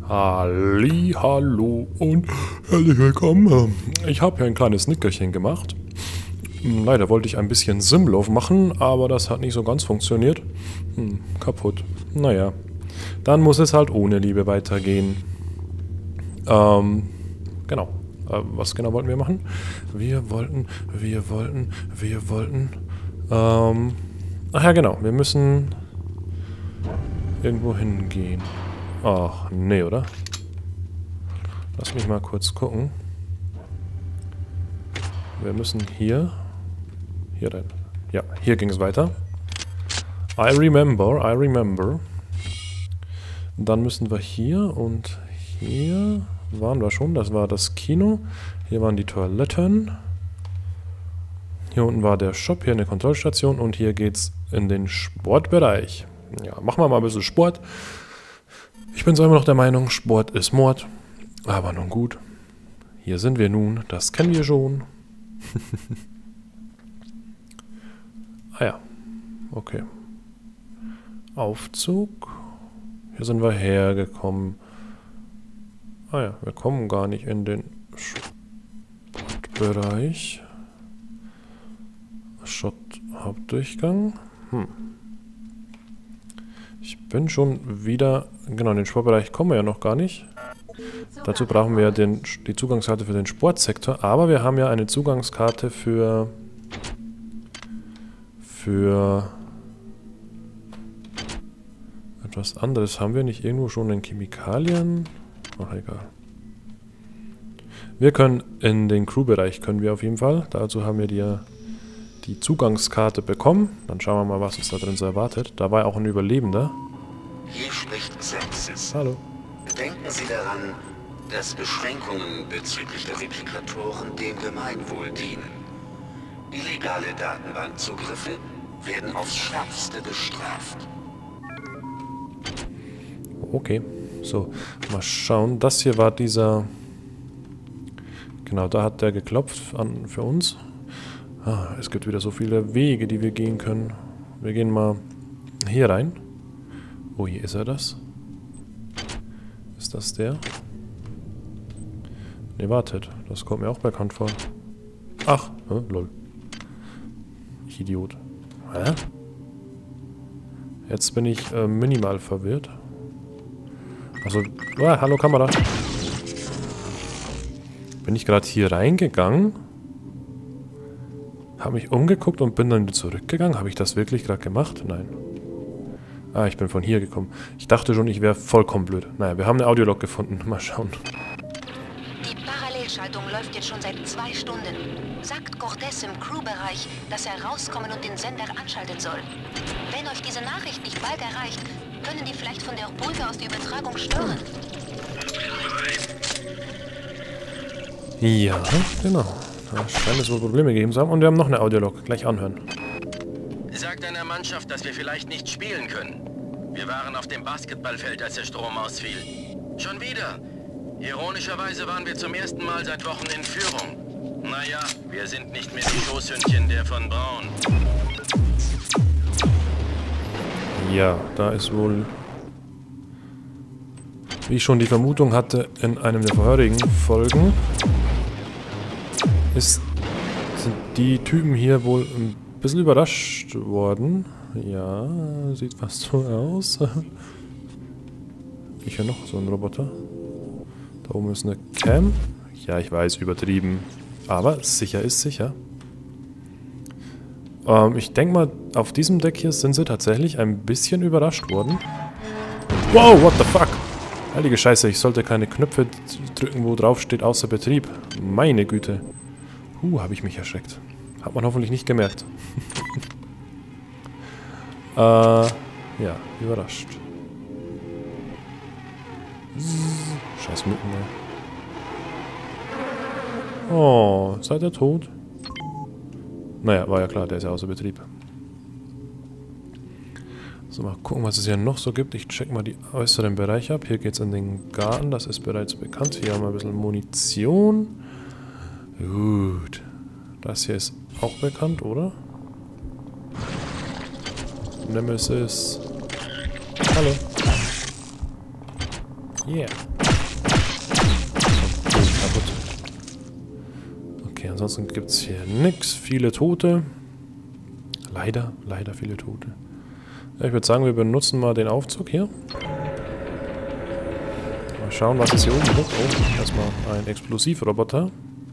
Hallo und herzlich willkommen. Ich habe hier ein kleines Nickerchen gemacht. Leider wollte ich ein bisschen Simlauf machen, aber das hat nicht so ganz funktioniert. Kaputt. Naja, dann muss es halt ohne Liebe weitergehen. Genau. Was genau wollten wir machen? Wir wollten... Ach ja, genau. Wir müssen irgendwo hingehen. Ach, nee, oder? Lass mich mal kurz gucken. Wir müssen hier... Hier rein. Ja, hier ging es weiter. I remember. Dann müssen wir hier und hier waren wir schon. Das war das Kino. Hier waren die Toiletten. Hier unten war der Shop, hier eine Kontrollstation und hier geht's in den Sportbereich. Ja, machen wir mal ein bisschen Sport. Ich bin so immer noch der Meinung, Sport ist Mord. Aber nun gut. Hier sind wir nun. Das kennen wir schon. Ah ja. Okay. Aufzug. Hier sind wir hergekommen. Ah ja, wir kommen gar nicht in den Sportbereich. Hauptdurchgang. Ich bin schon wieder... Genau, in den Sportbereich kommen wir ja noch gar nicht. Dazu brauchen wir die Zugangskarte für den Sportsektor. Aber wir haben ja eine Zugangskarte für etwas anderes. Haben wir nicht irgendwo schon in Chemikalien? Ach, egal. Wir können in den Crewbereich, können wir auf jeden Fall. Dazu haben wir die Zugangskarte bekommen. Dann schauen wir mal, was uns da drin so erwartet. Da war auch ein Überlebender. Hier spricht Sensis. Hallo. Denken Sie daran, dass Beschränkungen bezüglich der Replikatoren dem Gemeinwohl dienen. Illegale Datenbankzugriffe werden aufs Schärfste bestraft. Okay. So, mal schauen. Das hier war dieser... Genau, da hat der geklopft für uns. Ah, es gibt wieder so viele Wege, die wir gehen können. Wir gehen mal hier rein. Oh, hier ist er das. Ist das der? Ne, wartet. Das kommt mir auch bekannt vor. Ach, lol. Ich Idiot. Hä? Jetzt bin ich minimal verwirrt. Also, hallo Kamera. Bin ich gerade hier reingegangen? Habe mich umgeguckt und bin dann wieder zurückgegangen? Habe ich das wirklich gerade gemacht? Nein. Ah, ich bin von hier gekommen. Ich dachte schon, ich wäre vollkommen blöd. Naja, wir haben eine Audiolog gefunden. Mal schauen. Die Parallelschaltung läuft jetzt schon seit 2 Stunden. Sagt Cortez im Crewbereich, dass er rauskommen und den Sender anschalten soll. Wenn euch diese Nachricht nicht bald erreicht, können die vielleicht von der Brücke aus die Übertragung stören. Ja, genau. Da scheint es wohl Probleme gegeben zu haben. Und wir haben noch eine Audiolog. Gleich anhören. Sagt deiner Mannschaft, dass wir vielleicht nicht spielen können. Wir waren auf dem Basketballfeld, als der Strom ausfiel. Schon wieder. Ironischerweise waren wir zum ersten Mal seit Wochen in Führung. Naja, wir sind nicht mehr die Schoßhündchen der von Braun. Ja, da ist wohl... Wie ich schon die Vermutung hatte in einem der vorherigen Folgen, sind die Typen hier wohl ein bisschen überrascht worden. Ja, sieht fast so aus. Ich höre noch so einen Roboter. Da oben ist eine Cam. Ja, ich weiß, übertrieben. Aber sicher ist sicher. Ich denke mal, auf diesem Deck hier sind sie tatsächlich ein bisschen überrascht worden. Wow, what the fuck? Heilige Scheiße, ich sollte keine Knöpfe drücken, wo drauf steht, außer Betrieb. Meine Güte. Habe ich mich erschreckt. Hat man hoffentlich nicht gemerkt. Ja, überrascht. Scheiß Mücken, ey. Oh, seid ihr tot? Naja, war ja klar, der ist ja außer Betrieb. So, mal gucken, was es hier noch so gibt. Ich check mal die äußeren Bereiche ab. Hier geht es in den Garten, das ist bereits bekannt. Hier haben wir ein bisschen Munition. Gut. Das hier ist auch bekannt, oder? Nemesis. Hallo. Yeah. Oh, kaputt. Okay, ansonsten gibt es hier nichts. Viele Tote. Leider viele Tote. Ja, ich würde sagen, wir benutzen mal den Aufzug hier. Mal schauen, was es hier oben gibt. Oh, erstmal ein Explosivroboter.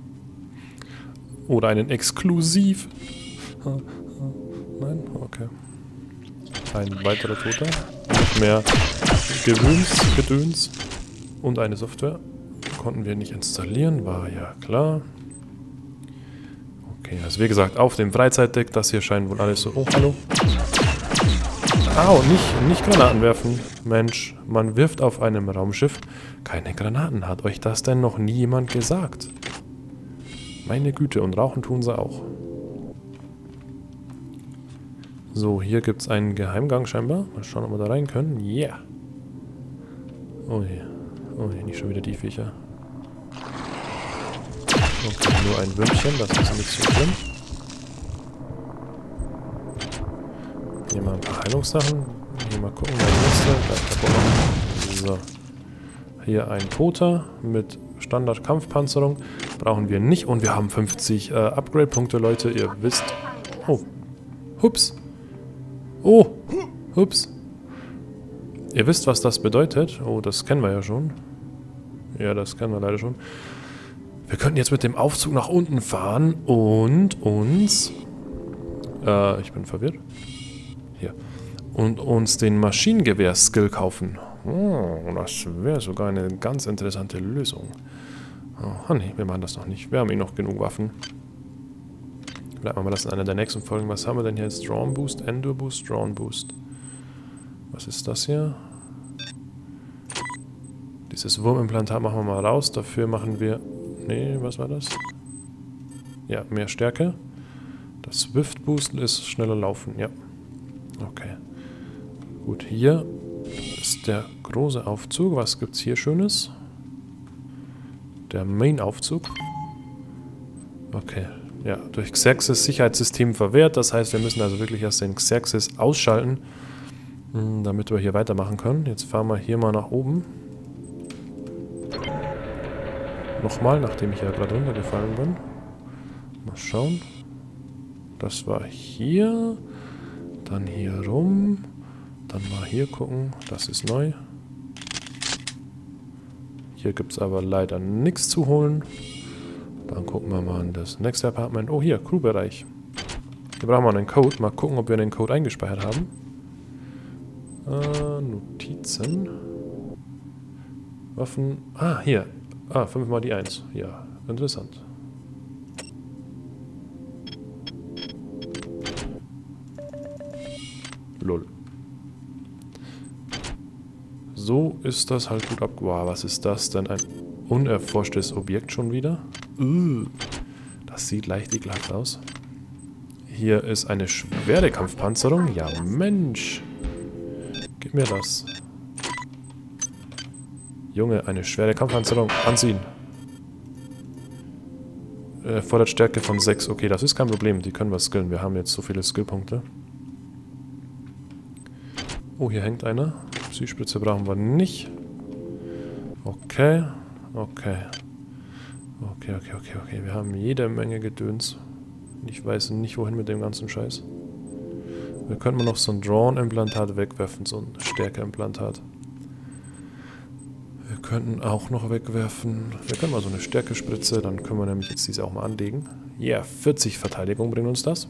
Oder einen Exklusiv. Nein? Okay. Ein weiterer Toter. Noch mehr Gedöns. Und eine Software. Konnten wir nicht installieren, war ja klar. Okay, also wie gesagt, auf dem Freizeitdeck, das hier scheint wohl alles so... Oh, hallo. Au, nicht Granaten werfen. Mensch, man wirft auf einem Raumschiff keine Granaten. Hat euch das denn noch nie jemand gesagt? Meine Güte, und rauchen tun sie auch. So, hier gibt es einen Geheimgang scheinbar. Mal schauen, ob wir da rein können. Yeah. Oh je. Oh je, nicht schon wieder die Viecher. Okay, nur ein Würmchen, das ist nicht so schlimm. Hier mal ein paar Heilungssachen. Hier mal gucken, der nächste. So. Hier ein Toter mit Standard-Kampfpanzerung. Brauchen wir nicht. Und wir haben 50 Upgrade-Punkte, Leute. Ihr wisst... Oh. Hups. Oh. Hups. Ihr wisst, was das bedeutet. Oh, das kennen wir ja schon. Ja, das kennen wir leider schon. Wir könnten jetzt mit dem Aufzug nach unten fahren und uns... ich bin verwirrt. Hier. Und uns den Maschinengewehr-Skill kaufen. Oh, das wäre sogar eine ganz interessante Lösung. Oh nee, wir machen das noch nicht. Wir haben eh noch genug Waffen. Vielleicht machen wir das in einer der nächsten Folgen. Was haben wir denn hier jetzt? Drawn Boost, Endure Boost, Drawn Boost. Was ist das hier? Dieses Wurmimplantat machen wir mal raus. Dafür machen wir... Nee, was war das? Ja, mehr Stärke. Das Swift Boost ist schneller laufen, ja. Okay. Gut, hier ist der große Aufzug. Was gibt's hier Schönes? Der Main-Aufzug. Okay. Ja, durch Xerxes Sicherheitssystem verwehrt. Das heißt, wir müssen also wirklich erst den Xerxes ausschalten, damit wir hier weitermachen können. Jetzt fahren wir hier mal nach oben. Nochmal, nachdem ich ja gerade runtergefallen bin. Mal schauen. Das war hier. Dann hier rum. Dann mal hier gucken. Das ist neu. Hier gibt es aber leider nichts zu holen. Dann gucken wir mal in das nächste Apartment. Oh, hier, Crewbereich. Hier brauchen wir einen Code. Mal gucken, ob wir den Code eingespeichert haben. Notizen. Waffen. Ah, hier. 5 mal die 1. Ja, interessant. Lol. So ist das halt gut ab... Wow, was ist das denn? Ein unerforschtes Objekt schon wieder? Das sieht leicht ekelhaft aus. Hier ist eine schwere Kampfpanzerung. Ja, Mensch. Gib mir das. Junge, eine schwere Kampfpanzerung. Anziehen. Fordert Stärke von 6. Okay, das ist kein Problem. Die können wir skillen. Wir haben jetzt so viele Skillpunkte. Oh, hier hängt einer. Psyspritze brauchen wir nicht. Okay. Okay. Okay. Wir haben jede Menge Gedöns. Ich weiß nicht, wohin mit dem ganzen Scheiß. Wir könnten noch so ein Drawn-Implantat wegwerfen. So ein Stärke-Implantat. Wir könnten auch noch wegwerfen. Wir können mal so eine Stärkespritze. Dann können wir nämlich jetzt diese auch mal anlegen. Ja, 40 Verteidigung bringt uns das.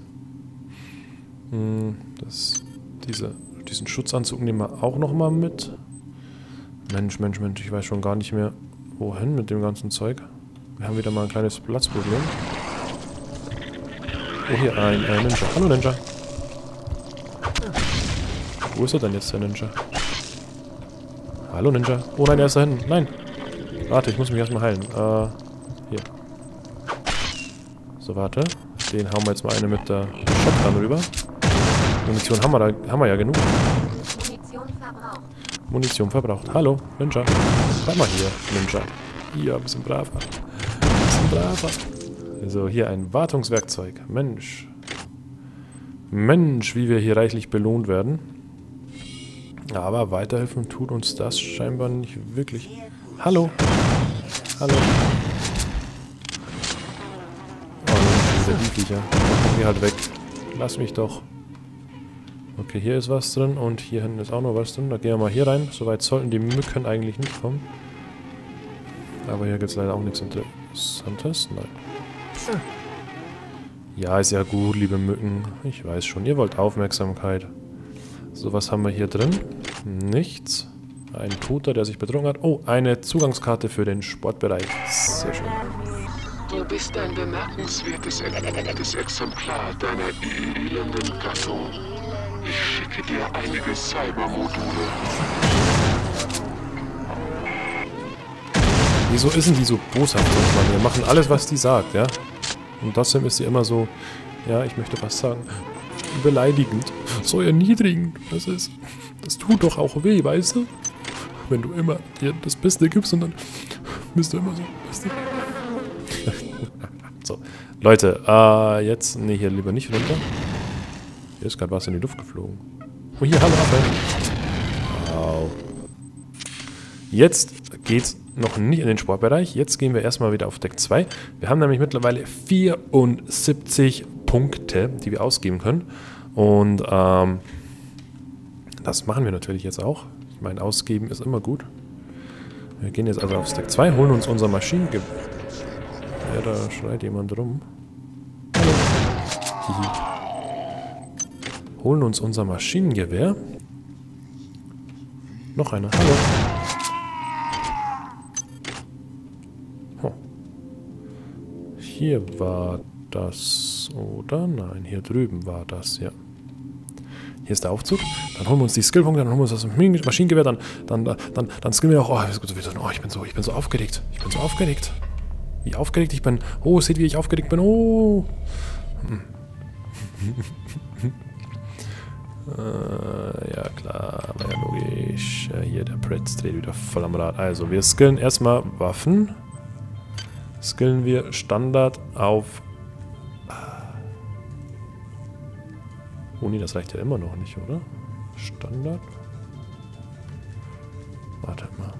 Diesen Schutzanzug nehmen wir auch nochmal mit. Mensch, ich weiß schon gar nicht mehr, wohin mit dem ganzen Zeug. Wir haben wieder mal ein kleines Platzproblem. Oh, hier ein Ninja. Hallo, Ninja. Wo ist er denn jetzt, der Ninja? Hallo, Ninja. Oh nein, er ist da hinten. Nein. Warte, ich muss mich erstmal heilen. Hier. So, warte. Den hauen wir jetzt mal eine mit der Shotgun rüber. Munition haben wir ja genug. Munition verbraucht. Hallo, Ninja. Bleib mal hier, Ninja. Hier, ein bisschen braver. So, hier ein Wartungswerkzeug. Mensch, wie wir hier reichlich belohnt werden. Aber weiterhelfen tut uns das scheinbar nicht wirklich. Hallo. Hallo. Oh, dieser Viecher. Geh halt weg. Lass mich doch. Okay, hier ist was drin und hier hinten ist auch noch was drin. Da gehen wir mal hier rein. Soweit sollten die Mücken eigentlich nicht kommen. Aber hier gibt es leider auch nichts Interessantes. Nein. Ja, ist ja gut, liebe Mücken. Ich weiß schon, ihr wollt Aufmerksamkeit. So, was haben wir hier drin? Nichts. Ein Toter, der sich betrunken hat. Oh, eine Zugangskarte für den Sportbereich. Sehr schön. Du bist ein bemerkenswertes Exemplar deiner elenden Gattung. Ich schicke dir einige Cybermodule. Wieso ist denn die so boshaft? Mann? Wir machen alles, was die sagt, ja? Und trotzdem ist sie immer so, ja, ich möchte was sagen, beleidigend, so erniedrigend. Das tut doch auch weh, weißt du? Wenn du immer dir das Beste gibst und dann bist du immer so, weißt du? So, Leute, jetzt, nee, hier lieber nicht runter. Hier ist gerade was in die Luft geflogen. Oh, hier, hallo, Affe. Wow. Jetzt geht's noch nicht in den Sportbereich. Jetzt gehen wir erstmal wieder auf Deck 2. Wir haben nämlich mittlerweile 74 Punkte, die wir ausgeben können. Und das machen wir natürlich jetzt auch. Ich meine, ausgeben ist immer gut. Wir gehen jetzt also auf Deck 2, holen uns unser Maschinengewehr. Ja, da schreit jemand rum. Hallo. Hihi. Holen uns unser Maschinengewehr. Noch einer. Hallo. Hier war das, oder? Nein, hier drüben war das, ja. Hier ist der Aufzug. Dann holen wir uns die Skillpunkte, dann holen wir uns das Maschinengewehr, dann skillen wir auch. Oh, ich bin so aufgeregt. Ich bin so aufgeregt. Wie aufgeregt ich bin. Oh, seht, wie ich aufgeregt bin. Oh. Ja, klar, war ja logisch. Hier, der Pretz dreht wieder voll am Rad. Also, wir skillen erstmal Waffen. Skillen wir Standard auf... Oh nee, das reicht ja immer noch nicht, oder? Standard? Wartet mal.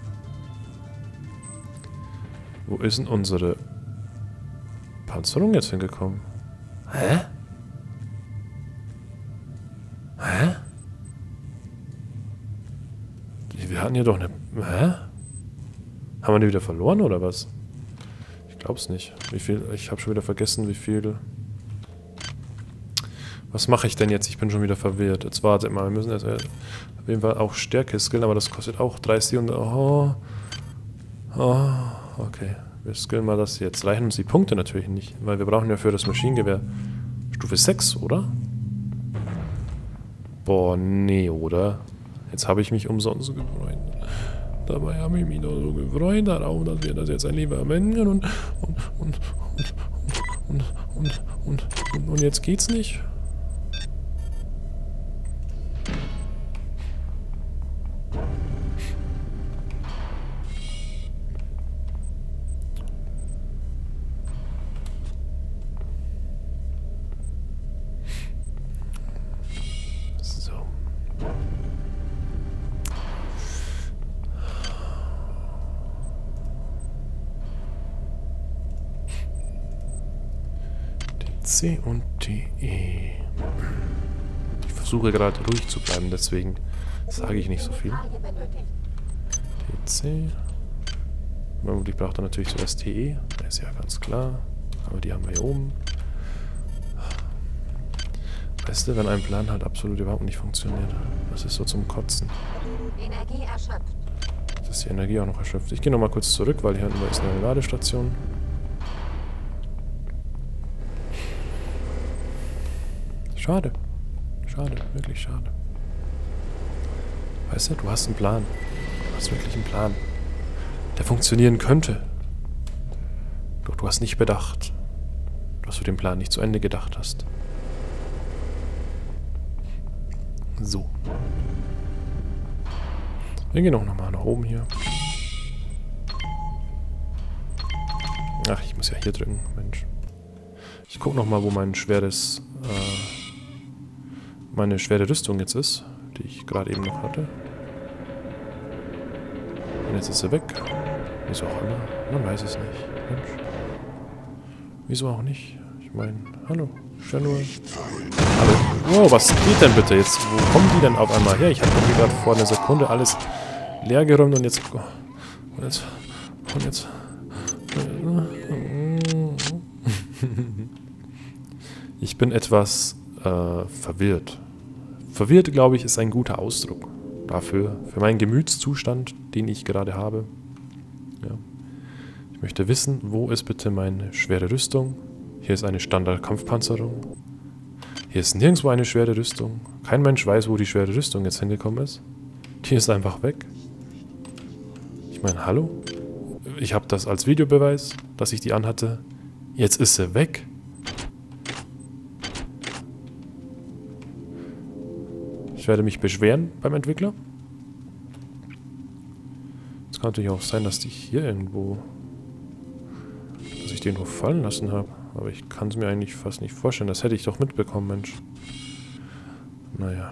Wo ist denn unsere Panzerung jetzt hingekommen? Hä? Hä? Wir hatten hier doch eine... Hä? Haben wir die wieder verloren, oder was? Ich glaub's nicht. Wie viel... Ich habe schon wieder vergessen, wie viel... Was mache ich denn jetzt? Ich bin schon wieder verwirrt. Jetzt wartet mal. Wir müssen jetzt auf jeden Fall auch Stärke skillen, aber das kostet auch 30 und... Oh. Oh. Okay. Wir skillen mal das jetzt. Reichen uns die Punkte natürlich nicht, weil wir brauchen ja für das Maschinengewehr Stufe 6, oder? Boah, nee, oder? Jetzt habe ich mich umsonst gefreut. Dabei habe ich mich doch so gefreut darauf, dass wir das jetzt endlich verwenden und jetzt geht's nicht. C und D-E. Ich versuche gerade ruhig zu bleiben, deswegen sage ich nicht so viel. DC. Vermutlich braucht er natürlich zuerst TE. Das ist ja ganz klar. Aber die haben wir hier oben. Weißt du, wenn ein Plan halt absolut überhaupt nicht funktioniert. Das ist so zum Kotzen. Energie erschöpft. Jetzt ist die Energie auch noch erschöpft. Ich gehe nochmal kurz zurück, weil hier hinten ist eine Ladestation. Schade. Schade, wirklich schade. Weißt du, du hast einen Plan. Du hast wirklich einen Plan. Der funktionieren könnte. Doch du hast nicht bedacht, dass du den Plan nicht zu Ende gedacht hast. So. Wir gehen auch nochmal nach oben hier. Ach, ich muss ja hier drücken, Mensch. Ich gucke nochmal, wo mein schweres... meine schwere Rüstung jetzt ist. die ich gerade eben noch hatte. Und jetzt ist sie weg. Wieso auch immer. Man weiß es nicht. Mensch. Wieso auch nicht? Ich meine, hallo. Schön nur. Hallo. Wow, was geht denn bitte jetzt? Wo kommen die denn auf einmal her? Ich habe doch hier gerade vor einer Sekunde alles leer geräumt und jetzt... Und jetzt... Ich bin etwas verwirrt. Verwirrt, glaube ich, ist ein guter Ausdruck dafür, für meinen Gemütszustand, den ich gerade habe. Ja. Ich möchte wissen, wo ist bitte meine schwere Rüstung? Hier ist eine Standard-Kampfpanzerung. Hier ist nirgendwo eine schwere Rüstung. Kein Mensch weiß, wo die schwere Rüstung jetzt hingekommen ist. Die ist einfach weg. Ich meine, hallo? Ich habe das als Videobeweis, dass ich die anhatte. Jetzt ist sie weg. Ich werde mich beschweren beim Entwickler. Es kann natürlich auch sein, dass die hier irgendwo... dass ich den irgendwo fallen lassen habe. Aber ich kann es mir eigentlich fast nicht vorstellen. Das hätte ich doch mitbekommen, Mensch. Naja.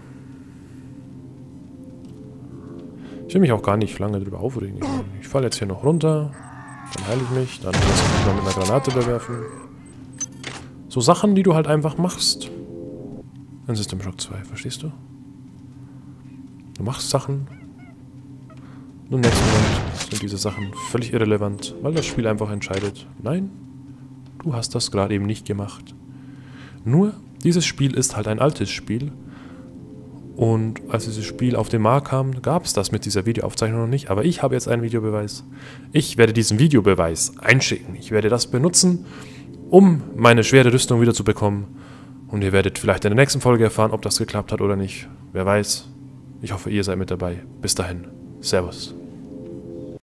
Ich will mich auch gar nicht lange drüber aufregen. Ich falle jetzt hier noch runter. Dann heile ich mich. Dann lasse ich mich mal mit einer Granate bewerfen. So Sachen, die du halt einfach machst. In System Shock 2, verstehst du? Du machst Sachen. Und im nächsten Moment sind diese Sachen völlig irrelevant, weil das Spiel einfach entscheidet. Nein, du hast das gerade eben nicht gemacht. Nur, dieses Spiel ist halt ein altes Spiel. Und als dieses Spiel auf den Markt kam, gab es das mit dieser Videoaufzeichnung noch nicht. Aber ich habe jetzt einen Videobeweis. Ich werde diesen Videobeweis einschicken. Ich werde das benutzen, um meine schwere Rüstung wieder zu bekommen. Und ihr werdet vielleicht in der nächsten Folge erfahren, ob das geklappt hat oder nicht. Wer weiß. Ich hoffe, ihr seid mit dabei. Bis dahin. Servus.